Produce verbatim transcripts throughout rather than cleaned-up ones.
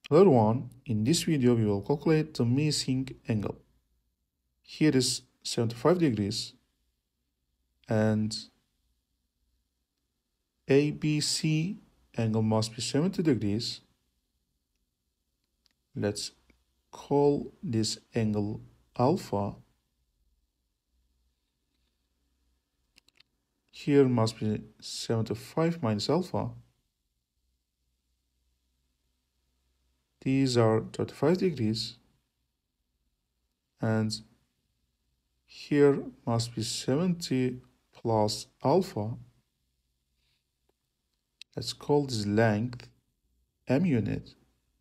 Hello everyone, in this video we will calculate the missing angle. Here is seventy-five degrees and A B C angle must be seventy degrees. Let's call this angle alpha. Here must be seventy-five minus alpha. These are thirty-five degrees and here must be seventy plus alpha. Let's call this length m unit.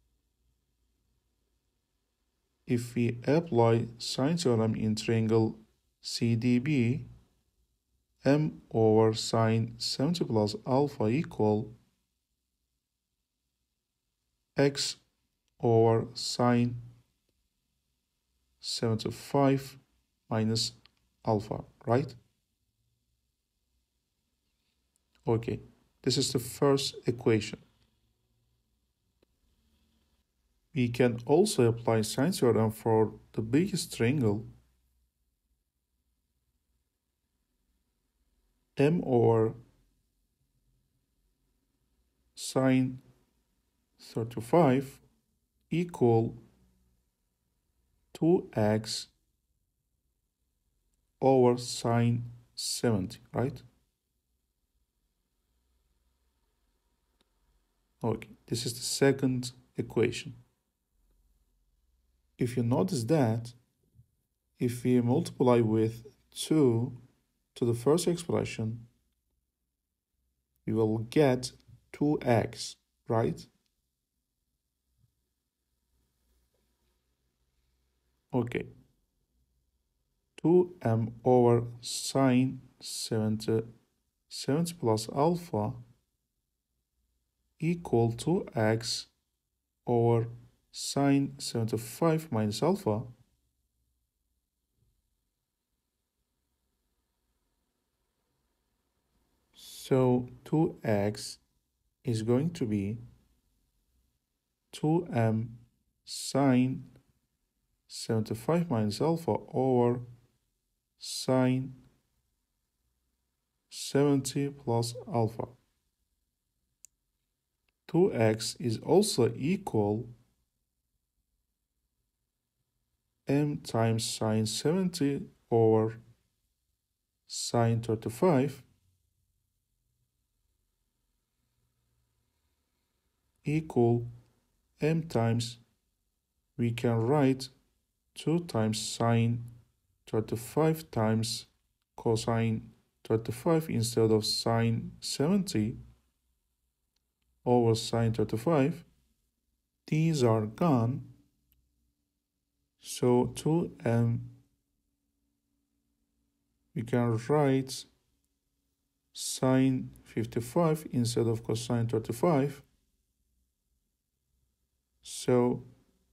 If we apply sine theorem in triangle C D B, m over sine seventy plus alpha equal x over sine seventy-five minus alpha, right? Okay, this is the first equation. We can also apply sine theorem for the biggest triangle. M over sine thirty-five equal two x over sine seventy, right? Okay, this is the second equation. If you notice that, if we multiply with two to the first expression, we will get two x, right? Okay. two m over sine seventy, seventy plus alpha equal to x over sine seventy-five minus alpha. So two x is going to be two m sine seventy-five minus alpha over sine seventy plus alpha. two x is also equal m times sine seventy over sine thirty-five equal m times, we can write two times sine thirty-five times cosine thirty-five instead of sine seventy over sine thirty-five. These are gone. So two m, we can write sine fifty-five instead of cosine thirty-five. So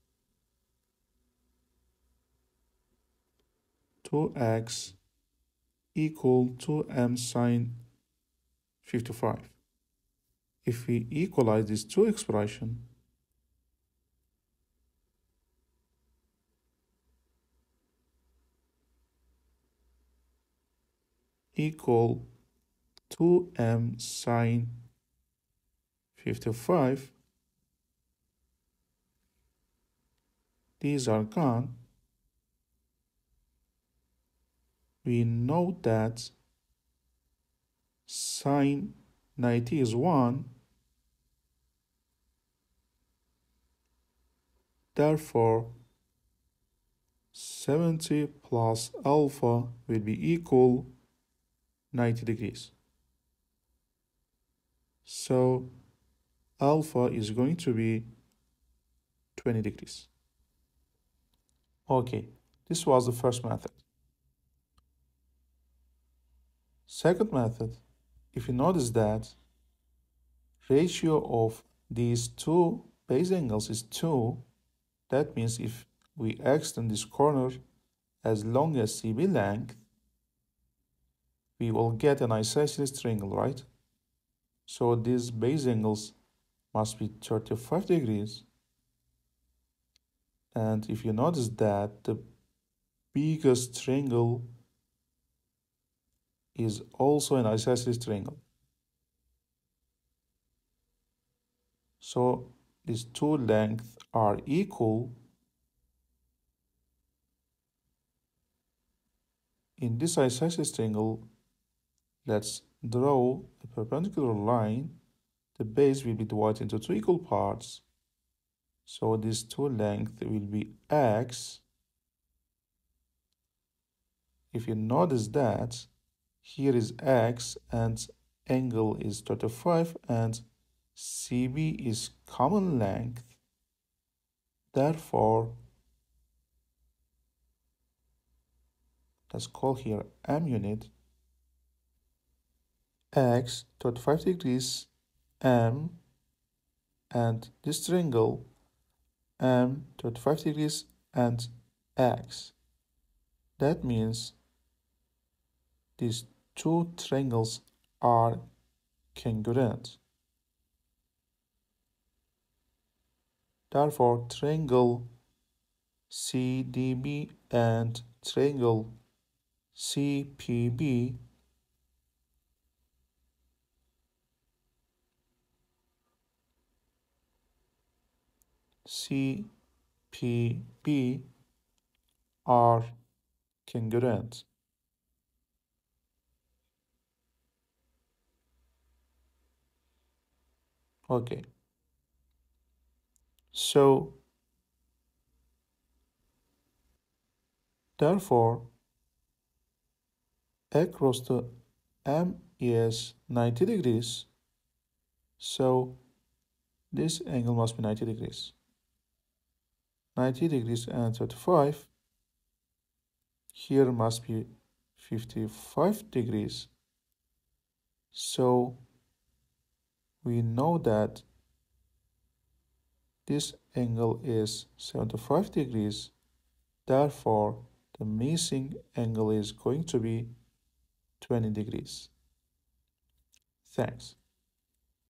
two x equal two m sine fifty-five. If we equalize these two expressions, equal two m sine fifty-five, these are gone. We know that sine ninety is one. Therefore, seventy plus alpha will be equal ninety degrees. So alpha is going to be twenty degrees. Okay, this was the first method. Second method, if you notice that ratio of these two base angles is two, that means if we extend this corner as long as C B length, we will get an isosceles triangle, right? So these base angles must be thirty-five degrees And if you notice that the biggest triangle is also an isosceles triangle. So these two lengths are equal. In this isosceles triangle, let's draw a perpendicular line. The base will be divided into two equal parts. So this two length will be x. If you notice that here is x and angle is thirty-five and C B is common length. Therefore, let's call here M unit. X thirty-five degrees M and this triangle M thirty-five degrees and X. That means these two triangles are congruent. Therefore, triangle C D B and triangle C P B C P B are congruent. Okay. So, therefore, across the M is ninety degrees. So, this angle must be ninety degrees. ninety degrees and thirty-five. Here must be fifty-five degrees. So, we know that this angle is seventy-five degrees. Therefore, the missing angle is going to be twenty degrees. Thanks.